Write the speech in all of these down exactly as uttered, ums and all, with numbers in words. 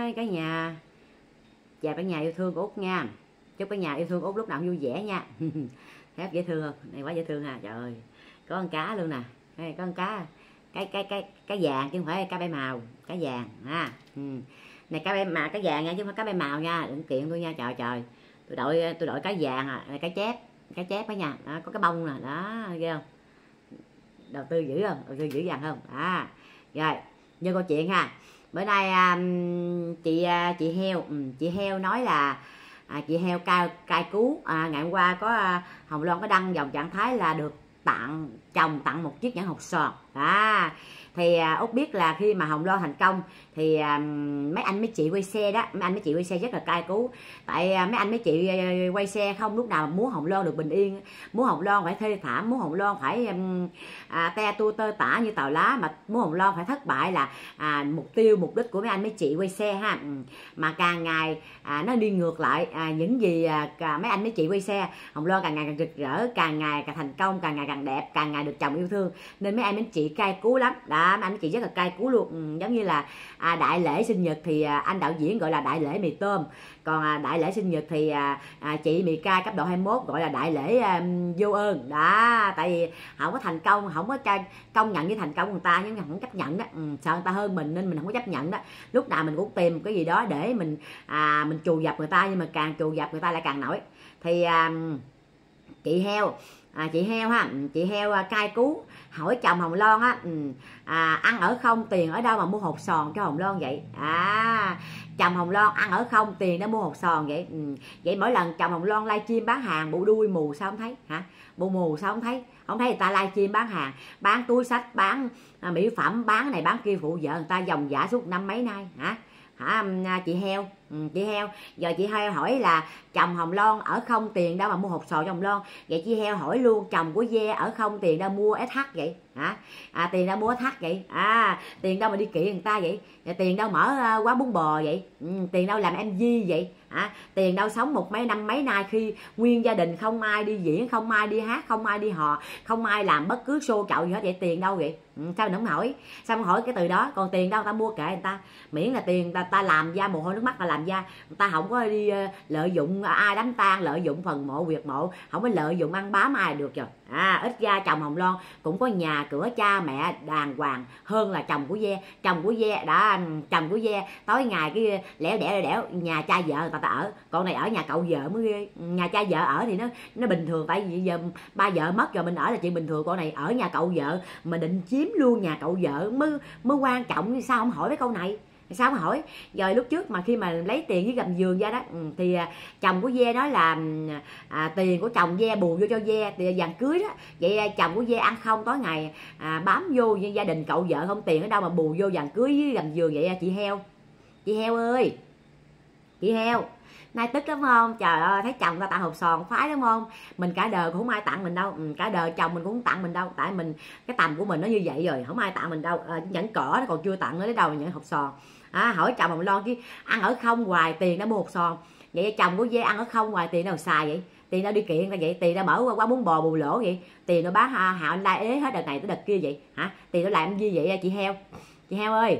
cái nhà chào cả nhà yêu thương của Út nha. Chúc cái nhà yêu thương Út lúc nào cũng vui vẻ nha. Thấy dễ thương không? Này quá dễ thương ha. Trời ơi, có con cá luôn nè. Đây, có con cá cái cái cái cái vàng chứ không phải cá bay màu, cá vàng ha. Ừ. Này cá bay mà cá vàng nha chứ không phải cá bay màu nha, đừng kiện tôi nha. Trời trời, tôi đội tôi đội cá vàng à, cá chép, cá chép đó nha. Đó, có cái bông nè, đó ghê không? Đầu tư dữ không? Đầu tư dữ dằn không? À, rồi, như câu chuyện ha. Bữa nay um, chị chị heo um, chị heo nói là à, chị heo cai cai cứu à, ngày hôm qua có à, Hồng Loan có đăng dòng trạng thái là được tặng chồng tặng một chiếc nhẫn hột xoàn. À, thì à, Út biết là khi mà Hồng Loan thành công thì à, mấy anh mấy chị quay xe đó, mấy anh mấy chị quay xe rất là cay cú. Tại à, mấy anh mấy chị à, quay xe không lúc nào muốn Hồng Loan được bình yên, muốn Hồng Loan phải thê thảm, muốn Hồng Loan phải à, te tua tơ tả như tàu lá, mà muốn Hồng Loan phải thất bại là à, mục tiêu mục đích của mấy anh mấy chị quay xe ha. Mà càng ngày à, nó đi ngược lại à, những gì à, cả mấy anh mấy chị quay xe, Hồng Loan càng ngày càng rực rỡ, càng ngày càng thành công, càng ngày càng đẹp, càng ngày được chồng yêu thương, nên mấy anh mấy chị cay cú lắm đó. Mấy anh chị rất là cay cú luôn. Ừ, giống như là à, đại lễ sinh nhật thì à, anh đạo diễn gọi là đại lễ mì tôm, còn à, đại lễ sinh nhật thì à, à, chị mì cay cấp độ hai mốt gọi là đại lễ à, vô ơn đó. Tại vì không có thành công, không có công nhận với thành công của người ta, nhưng mà không chấp nhận đó. Ừ, sợ người ta hơn mình nên mình không có chấp nhận đó. Lúc nào mình cũng tìm cái gì đó để mình à, mình trù dập người ta, nhưng mà càng trù dập người ta lại càng nổi. Thì à, chị heo à, chị heo ha, chị heo à, cay cú hỏi chồng Hồng Loan á, à, ăn ở không tiền ở đâu mà mua hột sòn cho Hồng Loan vậy. À, chồng Hồng Loan ăn ở không tiền để mua hột sòn vậy. Ừ. Vậy mỗi lần chồng Hồng Loan livestream bán hàng bộ đuôi mù sao không thấy hả? Bộ mù sao không thấy? Không thấy người ta livestream bán hàng, bán túi xách, bán à, mỹ phẩm, bán này bán kia, phụ vợ người ta dòng dã suốt năm mấy nay hả? Hả chị heo? Ừ, chị heo, giờ chị heo hỏi là chồng Hồng Loan ở không tiền đâu mà mua hột sò cho Hồng Loan. Vậy chị heo hỏi luôn chồng của Ve ở không tiền đâu mua ét hát vậy hả? À, tiền đâu mua ét hát vậy? À, tiền đâu mà đi kiện người ta vậy? Và tiền đâu mở uh, quán bún bò vậy? Ừ, tiền đâu làm em vê vậy hả? Tiền đâu sống một mấy năm mấy nay khi nguyên gia đình không ai đi diễn, không ai đi hát, không ai đi hò, không ai làm bất cứ show chậu gì hết vậy? Tiền đâu vậy? Ừ, sao mình không hỏi? Sao không hỏi cái từ đó? Còn tiền đâu ta mua kệ người ta, miễn là tiền ta, ta làm ra mồ hôi nước mắt là làm ra, người ta không có đi uh, lợi dụng ai đám tang, lợi dụng phần mộ huyệt mộ, không có lợi dụng ăn bám ai được rồi. À, ít ra chồng Hồng Loan cũng có nhà cửa cha mẹ đàng hoàng hơn là chồng của Ve. Chồng của Ve đã chồng của Ve tối ngày cái lẻo đẻo đẻo nhà cha vợ người ta, ta ở, còn này ở nhà cậu vợ mới ghê. Nhà cha vợ ở thì nó nó bình thường, tại vì giờ ba vợ mất rồi mình ở là chuyện bình thường, con này ở nhà cậu vợ mà định chiếm luôn nhà cậu vợ mới mới quan trọng. Sao không hỏi cái câu này? Sao mà hỏi? Rồi lúc trước mà khi mà lấy tiền với gầm giường ra đó, thì à, chồng của Ve nói là à, tiền của chồng Ve bù vô cho Ve tiền vàng cưới đó. Vậy à, chồng của Ve ăn không tối ngày à, bám vô gia đình cậu vợ, không tiền ở đâu mà bù vô vàng cưới với gầm giường vậy à, chị heo? Chị heo ơi, chị heo nay tức lắm không? Trời ơi, thấy chồng ta tặng hộp sòn phái đúng không? Mình cả đời cũng không ai tặng mình đâu, ừ, cả đời chồng mình cũng không tặng mình đâu, tại mình cái tầm của mình nó như vậy rồi, không ai tặng mình đâu. À, nhẫn cỏ nó còn chưa tặng, nó lấy đầu nhẫn hộp sòn. À, hỏi chồng Hồng Loan chứ ăn ở không hoài tiền đã mua hột sòn, vậy chồng của Ve ăn ở không hoài tiền đâu xài vậy? Tiền đâu đi kiện ra vậy? Tiền đâu mở quán bún bò bù lỗ vậy? Tiền đâu bán hạ online ế hết đợt này tới đợt kia vậy hả? Tiền đâu làm gì vậy chị heo? Chị heo ơi,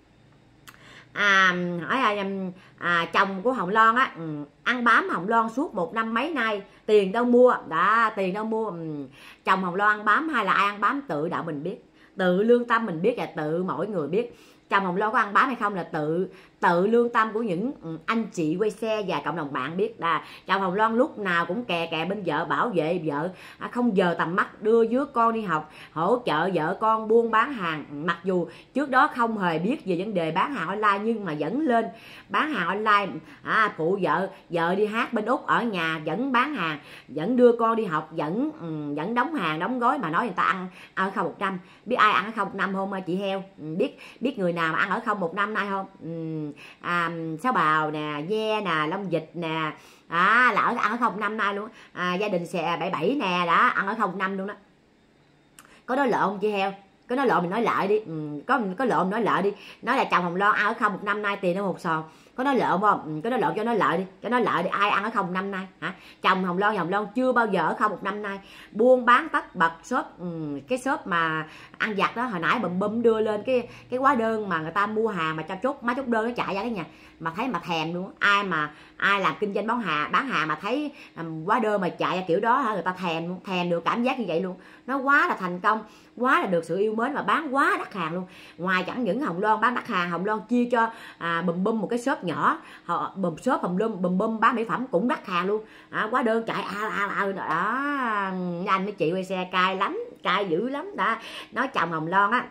à, hỏi à, à, chồng của Hồng Loan á, ừ, ăn bám Hồng Loan suốt một năm mấy nay, tiền đâu mua đã, tiền đâu mua. Ừ, chồng Hồng Loan ăn bám hay là ai ăn bám tự đạo mình biết, tự lương tâm mình biết, và tự mỗi người biết. Chồng Hồng Loan có ăn bám hay không là tự tự lương tâm của những anh chị quay xe và cộng đồng bạn biết. Là chồng Hồng Loan lúc nào cũng kè kè bên vợ, bảo vệ vợ, không giờ tầm mắt, đưa dứa con đi học, hỗ trợ vợ con buôn bán hàng. Mặc dù trước đó không hề biết về vấn đề bán hàng online, nhưng mà vẫn lên bán hàng online, à, phụ vợ vợ đi hát bên Úc, ở nhà vẫn bán hàng, vẫn đưa con đi học, vẫn vẫn đóng hàng đóng gói. Mà nói người ta ăn ăn không một năm, biết ai ăn ở không một năm không chị heo? Biết biết người nào mà ăn ở không một năm nay không? À, Sáu Bào nè, Ve nè, Long Dịch nè, à, là ở ăn ở không năm nay luôn. À, gia đình xe bảy bảy nè, đã ăn ở không năm luôn đó. Có nói lộn chị heo? Có nói lộn mình nói lại đi. Ừ, có có lộn nói lại đi. Nói là chồng Hồng Loan ăn ở không một năm nay tiền nó một sòn, có nói lợn không? Ừ, có nói lợn cho nó lợi đi, cho nó lợi đi. Ai ăn ở không năm nay hả? Chồng Hồng Loan, Hồng Loan chưa bao giờ ở không một năm nay. Buôn bán tất bật shop, ừ, cái shop mà ăn vặt đó, hồi nãy bùm bùm đưa lên cái cái hóa đơn mà người ta mua hàng mà cho chốt má chốt đơn nó chạy ra cái nhà mà thấy mà thèm luôn. Ai mà ai làm kinh doanh bán hàng bán hàng mà thấy um, hóa đơn mà chạy ra kiểu đó hả, người ta thèm luôn, thèm được cảm giác như vậy luôn. Nó quá là thành công, quá là được sự yêu mến và bán quá đắt hàng luôn. Ngoài chẳng những Hồng Loan bán đắt hàng, Hồng Loan chia cho à, bùm bùm một cái shop nhỏ, họ bùm shop Hồng Loan bùm bùm bán mỹ phẩm cũng đắt hàng luôn. À, hóa đơn chạy ao ao ao đó. Anh với chị quay xe cay lắm, cay dữ lắm đó. Nói chồng Hồng Loan á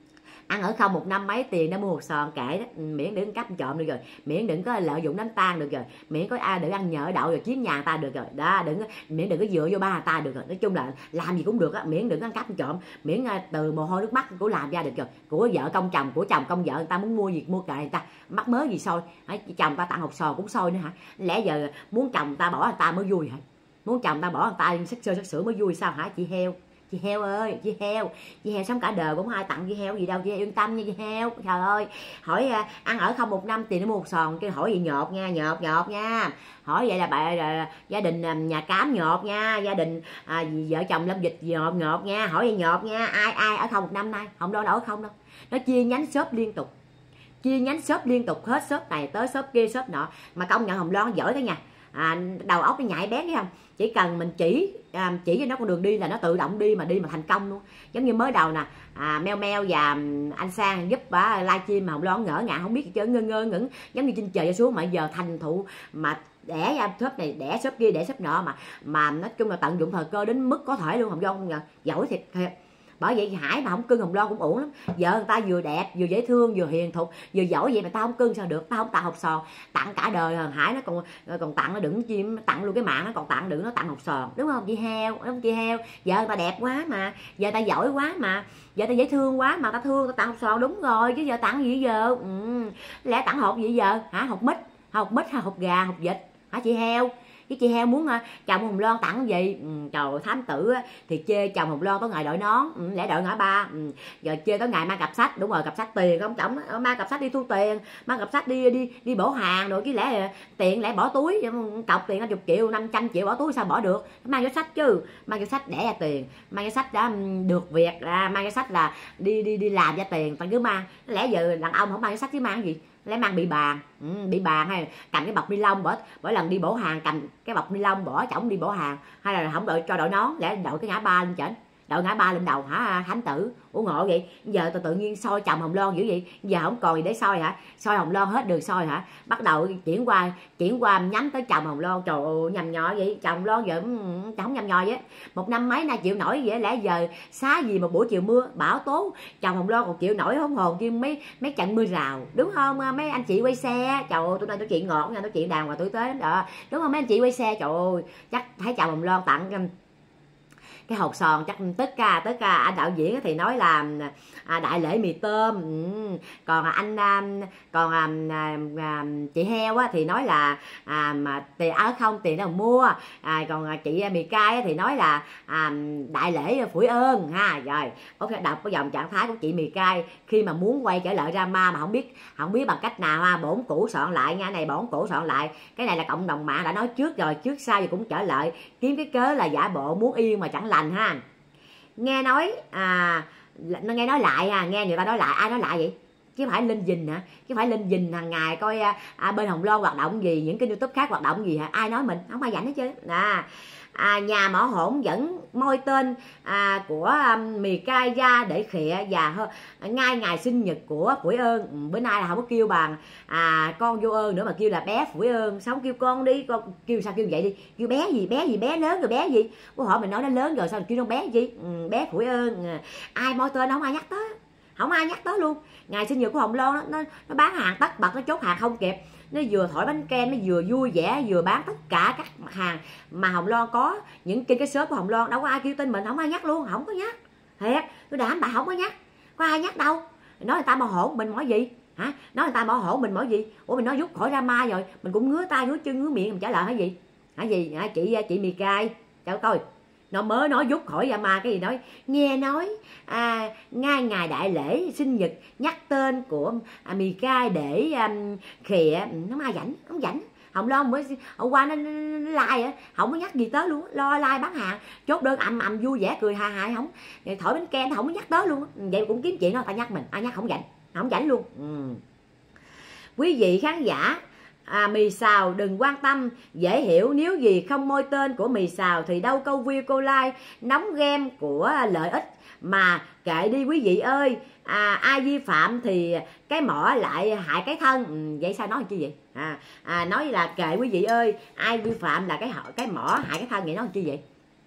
ăn ở không một năm mấy tiền đã mua một sòn kệ đó, miễn đừng cắp trộm được rồi, miễn đừng có lợi dụng đánh tan được rồi, miễn có ai đừng ăn nhỡ đậu rồi chiếm nhà người ta được rồi đó, đừng miễn đừng có dựa vô ba người ta được rồi. Nói chung là làm gì cũng được á, miễn đừng có ăn cắp trộm, miễn từ mồ hôi nước mắt của làm ra được rồi, của vợ công chồng, của chồng công vợ, người ta muốn mua gì mua kệ người ta, mắc mớ gì sôi, chồng ta tặng hột sò cũng sôi nữa hả? Lẽ giờ muốn chồng người ta bỏ người ta mới vui hả? Muốn chồng người ta bỏ người ta sắc sơ sắc sữa mới vui sao hả chị heo? Chị heo ơi, chị heo, chị heo sống cả đời cũng ai tặng chị heo gì đâu, chị heo yên tâm nha chị heo. Trời ơi, hỏi uh, ăn ở không một năm tiền nó mua một sòn, cái hỏi gì nhột nha, nhột nhột nha. Hỏi vậy là bà uh, gia đình uh, nhà cám nhột nha, gia đình uh, vợ chồng Lâm Dịch nhột nhột nha, hỏi vậy nhột nha. Ai ai ở không một năm nay, không đâu đâu không đâu. Nó chia nhánh shop liên tục, chia nhánh shop liên tục hết, shop này tới shop kia shop nọ, mà công nhận Hồng Loan giỏi đó nha. À, đầu óc nó nhạy bén thấy không? Chỉ cần mình chỉ à, chỉ cho nó con đường đi là nó tự động đi, mà đi mà thành công luôn. Giống như mới đầu nè, à, Meo Meo và anh Sang giúp bà livestream mà Hồng Loan ngỡ ngàng không biết gì chứ, ngơ ngơ ngẩn giống như trên trời xuống, mà giờ thành thụ mà đẻ ra shop này, đẻ shop kia, đẻ shop nọ, mà mà nói chung là tận dụng thời cơ đến mức có thể luôn. Hồng Loan giỏi thiệt thiệt. Bởi vậy Hải mà không cưng Hồng Loan cũng ổn lắm. Vợ người ta vừa đẹp, vừa dễ thương, vừa hiền thục, vừa giỏi vậy mà tao không cưng sao được? Tao không tặng hột sòn, tặng cả đời. Hải nó còn còn tặng, nó đừng chim tặng luôn cái mạng, nó còn tặng đừng nó tặng hột sòn, đúng không chị heo? Đúng không chị heo? Vợ người ta đẹp quá mà, vợ ta giỏi quá mà, vợ ta dễ thương quá mà ta thương, ta tặng hột sòn đúng rồi chứ giờ tặng gì giờ? Ừ. Lẽ tặng hột gì giờ hả? Hột mít, hột mít hay hột gà, hột vịt hả chị heo? Chứ chị heo muốn chồng Hồng Loan tặng gì? Ừ, trời thám tử thì chê chồng Hồng Loan có ngày đội nón, ừ, lẽ đội ngã ba, ừ, giờ chê tới ngày mang cặp sách, đúng rồi cặp sách tiền không chồng, mang cặp sách đi thu tiền, mang cặp sách đi đi đi bổ hàng rồi, chứ lẽ tiền lẽ bỏ túi, cọc tiền năm chục triệu, năm trăm triệu bỏ túi sao bỏ được? Mang cái sách chứ, mang cái sách đẻ ra tiền, mang cái sách đã được việc ra, mang cái sách là đi đi đi làm ra tiền, ta cứ mang. Lẽ giờ đàn ông không mang cái sách chứ mang cái gì? Lấy mang bị bàn, ừ, bị bàn hay cầm cái bọc ni lông, mỗi mỗi lần đi bổ hàng cầm cái bọc ni lông bỏ chổng đi bổ hàng, hay là không đội cho đội nón, để đội cái ngã ba lên chỉnh, đội ngã ba lên đầu hả thánh tử? Ủa ngộ vậy? Giờ tôi tự nhiên soi chồng Hồng Loan dữ vậy, giờ không còn gì để soi hả? Soi Hồng Loan hết đường soi hả? Bắt đầu chuyển qua chuyển qua nhắm tới chồng Hồng Loan. Trời ơi nhầm nhò vậy, chồng Hồng Loan giờ không nhầm nhò vậy. Một năm mấy nay chịu nổi vậy, lẽ giờ xá gì mà buổi chiều mưa bão tố, chồng Hồng Loan còn chịu nổi hông hồn chứ mấy mấy trận mưa rào, đúng không mấy anh chị quay xe? Trời ơi tôi nói tôi chuyện ngọt nha, tôi chuyện đàng hoàng tử tế lắm đó, đúng không mấy anh chị quay xe? Trời ơi chắc thấy chồng Hồng Loan tặng cái hột sòn chắc tất cả tất cả anh đạo diễn thì nói là à, đại lễ mì tôm, ừ. còn anh à, còn à, à, chị heo á, thì nói là à, mà tiền ở không tiền đâu mua, à, còn chị mì cay thì nói là à, đại lễ phủi ơn ha. Rồi ok, đọc cái dòng trạng thái của chị mì cay khi mà muốn quay trở lại drama mà không biết không biết bằng cách nào ha. Bổn cũ soạn lại nha, này bổn cũ soạn lại, cái này là cộng đồng mạng đã nói trước rồi, trước sau gì cũng trở lại, kiếm cái cớ là giả bộ muốn yên mà chẳng lành ha. Nghe nói à, nó nghe nói lại à, nghe người ta nói lại, ai nói lại vậy? Chứ phải Linh Dình hả? Chứ phải Linh Dình hàng ngày coi à, bên Hồng Loan hoạt động gì, những cái YouTube khác hoạt động gì hả? Ai nói mình? Không ai dảnh hết chứ. À, à, nhà mỏ hổn vẫn môi tên à, của um, mì cay ra để khịa và ngay ngày sinh nhật của Phủi Ơn. Ừ, bữa nay là không có kêu bằng à, con vô ơn nữa mà kêu là bé Phủi Ơn. Sao không kêu con đi, con kêu sao kêu vậy đi, kêu bé gì bé gì bé lớn rồi bé gì? Cô hỏi mình nói nó lớn rồi sao kêu nó bé gì? Ừ, bé Phủi Ơn. Ai môi tên không ai nhắc tới, không ai nhắc tới luôn. Ngày sinh nhật của Hồng Loan nó, nó nó bán hàng tất bật, nó chốt hàng không kịp, nó vừa thổi bánh kem, nó vừa vui vẻ, vừa bán tất cả các mặt hàng mà Hồng Loan có. Những trên cái shop của Hồng Loan đâu có ai kêu tên mình, không ai nhắc luôn, không có nhắc thiệt, tôi đảm bảo không có nhắc, có ai nhắc đâu. Nói người ta bảo hổn mình mỏi gì hả? Nói người ta bảo hổn mình mỏi gì? Ủa mình nói rút khỏi drama rồi mình cũng ngứa tay ngứa chân ngứa miệng mình trả lời hả gì hả gì hả? Chị chị mì cay chào coi, nó mới nói rút khỏi da ma cái gì, nói nghe nói à, ngay ngày đại lễ sinh nhật nhắc tên của à, Mì Cai để um, khịa, nó ma rảnh, không rảnh. Hồng Loan mới hôm qua nó like á, không có nhắc gì tới luôn, lo like bán hàng, chốt đơn ầm ầm vui vẻ cười hà hại, không thổi bánh kem không có nhắc tới luôn. Vậy cũng kiếm chuyện đó, ta nhắc mình, ai nhắc không rảnh, không rảnh luôn. Ừ. Quý vị khán giả, à, Mì Xào đừng quan tâm, dễ hiểu, nếu gì không môi tên của Mì Xào thì đâu câu view câu like nóng game của lợi ích mà kệ đi quý vị ơi. À, ai vi phạm thì cái mỏ lại hại cái thân. Ừ, vậy sao nói chi vậy? À, à, nói là kệ quý vị ơi, ai vi phạm là cái họ cái mỏ hại cái thân, vậy nói chi vậy?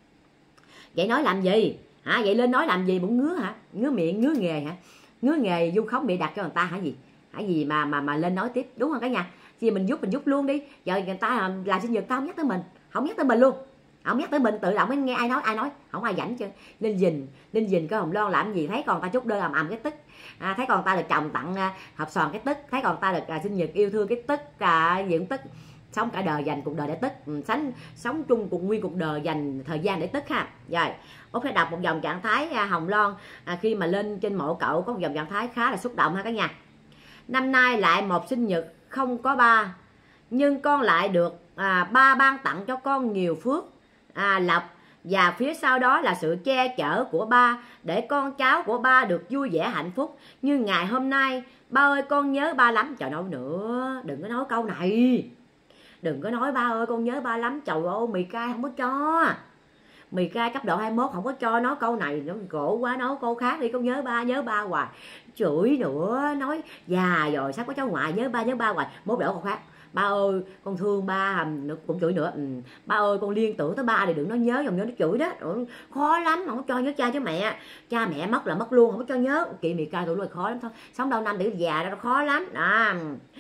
Vậy nói làm gì? Hả? Vậy lên nói làm gì? Bụng ngứa hả? Ngứa miệng, ngứa nghề hả? Ngứa nghề vu khống bị đặt cho người ta hả gì? Hả gì mà mà mà lên nói tiếp, đúng không cả nhà? Thì mình giúp mình giúp luôn đi. Giờ người ta làm sinh nhật tao không nhắc tới mình, không nhắc tới mình luôn, không nhắc tới mình, tự động mới nghe ai nói ai nói, không ai rảnh chứ. Linh Dình Linh Dình cái Hồng Loan làm gì, thấy còn ta chúc đơn ầm ầm cái tức, à, thấy còn ta được chồng tặng à, hộp xoàn cái tức, thấy còn ta được à, sinh nhật yêu thương cái tức, à, diện tức, sống cả đời dành cuộc đời để tức, ừ, sánh sống chung cuộc nguyên cuộc đời dành thời gian để tức ha. Rồi Út sẽ đọc một dòng trạng thái à, Hồng Loan à, khi mà lên trên mộ cậu có một dòng trạng thái khá là xúc động ha cả nhà. Năm nay lại một sinh nhật không có ba, nhưng con lại được à, ba ban tặng cho con nhiều phước à, lộc, và phía sau đó là sự che chở của ba để con cháu của ba được vui vẻ hạnh phúc như ngày hôm nay. Ba ơi con nhớ ba lắm. Trời, nói nữa, đừng có nói câu này, đừng có nói ba ơi con nhớ ba lắm. Trời ơi, Mì Cai không có cho, Mì Cai cấp độ hai mốt không có cho nói câu này, nó gỗ quá, nói câu khác đi. Con nhớ ba, nhớ ba hoài, chửi nữa, nói già rồi sắp có cháu ngoại, nhớ ba nhớ ba hoài. Mốt đổ câu khác, ba ơi con thương ba, cũng chửi nữa. Ừ. Ba ơi con liên tưởng tới ba thì đừng nói nhớ, dòng nhớ nó chửi đó. Ừ. Khó lắm, không có cho nhớ cha chứ mẹ, cha mẹ mất là mất luôn, không có cho nhớ. Chị Mì Cai tụi nó khó lắm thôi, sống đâu năm để già đó, nó khó lắm đó.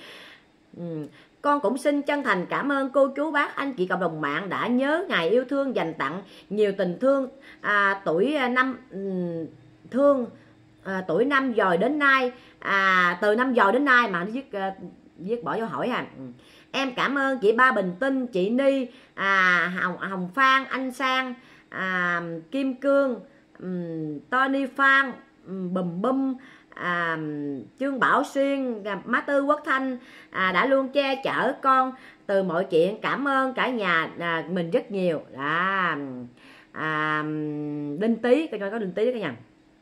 Ừ. Con cũng xin chân thành cảm ơn cô chú bác anh chị cộng đồng mạng đã nhớ ngày yêu thương, dành tặng nhiều tình thương à, tuổi năm thương à, tuổi năm rồi đến nay, à, từ năm rồi đến nay mà nó viết uh, viết bỏ dấu hỏi ha. Em cảm ơn chị Ba Bình Tinh, chị Ni, à, Hồng, Hồng Phan, anh Sang, à, Kim Cương, um, Tony Phan, um, Bùm Bum, à, Trương Bảo Xuyên, Má Tư Quốc Thanh, à, đã luôn che chở con từ mọi chuyện. Cảm ơn cả nhà à, mình rất nhiều. À, à, Đinh Tý, coi coi có Đinh Tý đó cả nhà.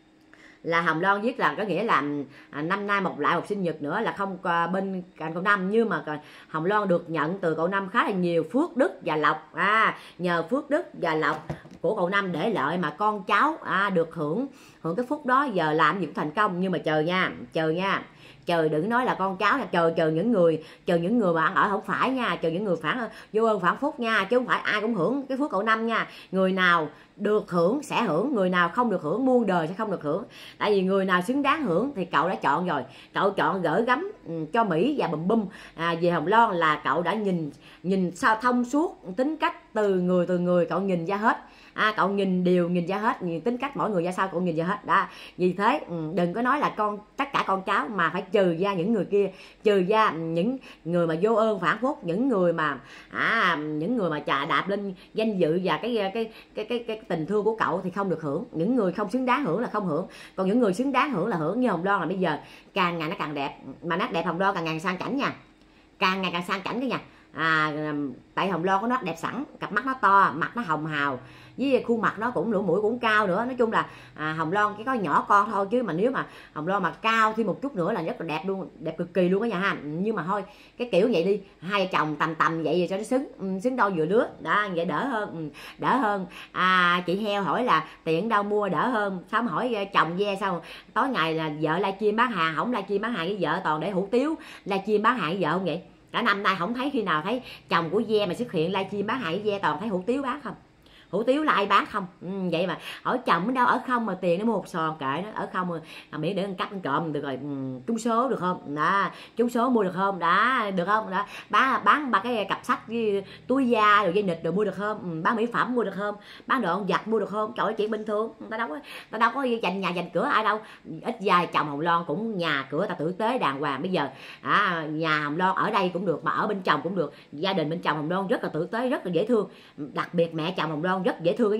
Là Hồng Loan viết là có nghĩa là à, năm nay một lại một sinh nhật nữa là không à, bên cạnh cậu Năm, nhưng mà Hồng Loan được nhận từ cậu Năm khá là nhiều phước đức và lộc. À, nhờ phước đức và lộc của cậu Năm để lợi mà con cháu à, được hưởng hưởng cái phúc đó, giờ làm gì cũng thành công. Nhưng mà chờ nha, chờ nha, chờ đừng nói là con cháu, là chờ chờ những người chờ những người mà ăn ở không phải nha, chờ những người phản vô ơn phản phúc nha, chứ không phải ai cũng hưởng cái phước cậu Năm nha. Người nào được hưởng sẽ hưởng, người nào không được hưởng muôn đời sẽ không được hưởng. Tại vì người nào xứng đáng hưởng thì cậu đã chọn rồi, cậu chọn gửi gắm cho Mỹ và Bùm Bum à, về Hồng Loan là cậu đã nhìn nhìn sao thông suốt tính cách từ người từ người, cậu nhìn ra hết. À, cậu nhìn điều nhìn ra hết, nhìn tính cách mỗi người ra sao cậu nhìn ra hết đó. Vì thế đừng có nói là con tất cả con cháu, mà phải trừ ra những người kia, trừ ra những người mà vô ơn phản phúc, những người mà à, những người mà chà đạp lên danh dự và cái cái cái cái, cái, cái tình thương của cậu thì không được hưởng. Những người không xứng đáng hưởng là không hưởng, còn những người xứng đáng hưởng là hưởng. Như Hồng Loan là bây giờ càng ngày nó càng đẹp, mà nét đẹp Hồng Loan càng ngày sang chảnh nha, càng ngày càng sang chảnh cái nha. À, tại Hồng Loan có nó đẹp sẵn, cặp mắt nó to, mặt nó hồng hào, với khuôn mặt nó cũng lỗ mũi cũng cao nữa. Nói chung là à, Hồng Loan cái có nhỏ con thôi, chứ mà nếu mà Hồng Loan mà cao thêm một chút nữa là rất là đẹp luôn, đẹp cực kỳ luôn đó nhà ha. Nhưng mà thôi cái kiểu vậy đi, hai chồng tầm tầm vậy rồi cho nó xứng xứng đôi vừa lứa đó, vậy đỡ hơn, đỡ hơn. À, chị Heo hỏi là tiền đâu mua, đỡ hơn. Xong hỏi chồng ve sao tối ngày là vợ livestream bán hàng, không livestream bán hàng với vợ, toàn để hủ tiếu livestream bán hàng với vợ không vậy? Cả năm nay không thấy khi nào thấy chồng của ve mà xuất hiện livestream bán hàng với ve, toàn thấy hủ tiếu bán không, hủ tiếu là ai bán không. Ừ, vậy mà hỏi chồng đâu ở không mà tiền nó mua một sòn kệ nó ở không mà miễn để ăn cắp ăn trộm được rồi. Ừ, trúng số được không đó, trúng số mua được không đó, được không đó, bán bán ba cái cặp sách với túi da rồi dây nịt rồi mua được không. Ừ, bán mỹ phẩm mua được không, bán đồ ăn giặt mua được không. Trời ơi, chuyện bình thường, ta đâu có ta đâu có dành nhà dành cửa ai đâu. Ít dài chồng Hồng Loan cũng nhà cửa ta tử tế đàng hoàng. Bây giờ à, nhà Hồng Loan ở đây cũng được mà ở bên chồng cũng được, gia đình bên chồng Hồng Loan rất là tử tế, rất là dễ thương, đặc biệt mẹ chồng Hồng Loan rất dễ thương đó nha.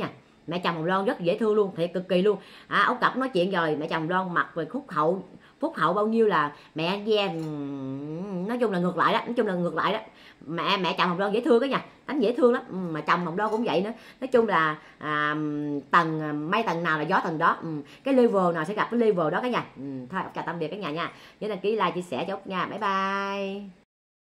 Mẹ chồng Hồng Loan rất dễ thương luôn, thiệt cực kỳ luôn. À, Út Cập nói chuyện rồi, mẹ chồng Hồng Loan mặc về khúc hậu, phúc hậu bao nhiêu là mẹ nghe, nói chung là ngược lại đó, nói chung là ngược lại đó. Mẹ mẹ chồng Hồng Loan dễ thương đó nha, đánh dễ thương lắm, mà chồng Hồng Loan cũng vậy nữa. Nói chung là à, tầng mấy tầng nào là gió tầng đó, cái level nào sẽ gặp cái level đó cả nhà. Thôi chào tạm biệt cả nhà nha, nhớ đăng ký like chia sẻ cho Út nha, bye bye.